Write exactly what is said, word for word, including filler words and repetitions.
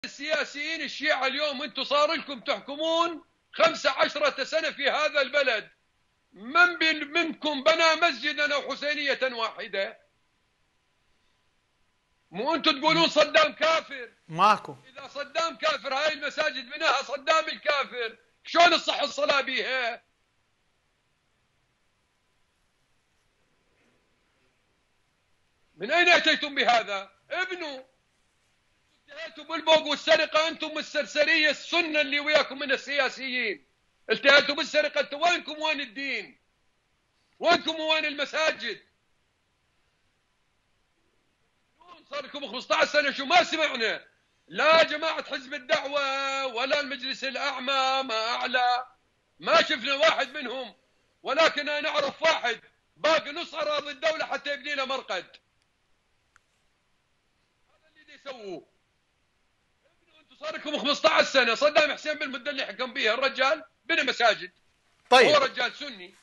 السياسيين الشيعة اليوم انتم صار لكم تحكمون خمسة عشرة سنة في هذا البلد، من منكم بنى مسجدا او حسينية واحدة؟ مو انتم تقولون صدام كافر؟ ماكو. اذا صدام كافر هاي المساجد بناها صدام الكافر، شلون تصح الصلاة بيها؟ من اين اتيتم بهذا؟ ابنوا. التهيتوا بالبوق والسرقة انتم السرسرية السنة اللي وياكم من السياسيين، التهيتوا بالسرقة. انتم وينكم وين الدين؟ وينكم وين المساجد؟ صار لكم خمسة عشر سنة شو ما سمعنا؟ لا جماعة حزب الدعوة ولا المجلس الأعمى ما أعلى، ما شفنا واحد منهم، ولكن أنا نعرف واحد باقي نص أراضي الدولة حتى يبني له مرقد. هذا اللي يسووه. انتم صار لكم خمسة عشر سنة، صدام حسين بالمدة اللي حكم بيها الرجال بنى مساجد. طيب هو رجال سني.